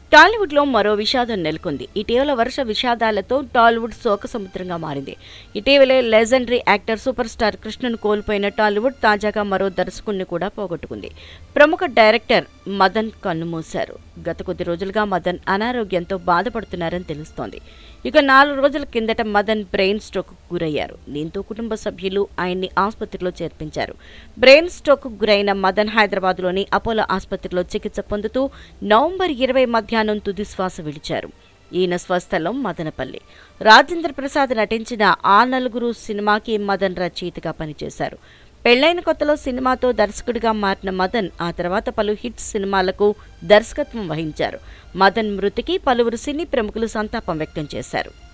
టాలీవుడ్లో మరో విషాదం నెలకొంది. ఇటీవల వరుస విషాదాలతో టాలీవుడ్ శోక సముద్రంగా మారింది. ఇటీవలే లెజెండరీ యాక్టర్ సూపర్ స్టార్ కృష్ణను కోల్పోయిన టాలీవుడ్ తాజాగా మరో దర్శకుడిని కూడా పోగొట్టుకుంది. ప్రముఖ డైరెక్టర్ మదన్ కన్నుమూశారు. గత కొద్ది రోజులుగా మదన్ అనారోగ్యంతో బాధపడుతున్నారని తెలుస్తోంది. ఇక 4 రోజుల కిందట మదన్ బ్రెయిన్ స్ట్రోక్ గురయ్యారు. దీంతో కుటుంబ సభ్యులు ఆయన్ని ఆసుపత్రిలో చేర్పించారు. బ్రెయిన్ స్ట్రోక్ గురైన మదన్ హైదరాబాద్లోని అపోలో ఆసుపత్రిలో చికిత్స పొందుతూ నవంబర్ 20 మధ్యాహ్నం తుది శ్వాస విడిచారు. ఈయన స్వస్థలం మదనపల్లి. రాజేంద్ర ప్రసాద్ నటించిన ఆ నలుగురు సినిమాకి మదన్ రచయితగా పనిచేశారు. పెళ్లైన కొత్తలో సినిమాతో దర్శకుడిగా మారిన మదన్ ఆ తర్వాత పలు హిట్ సినిమాలకు దర్శకత్వం వహించారు. మదన్ మృతికి పలువురు సినీ ప్రముఖులు సంతాపం వ్యక్తం చేశారు.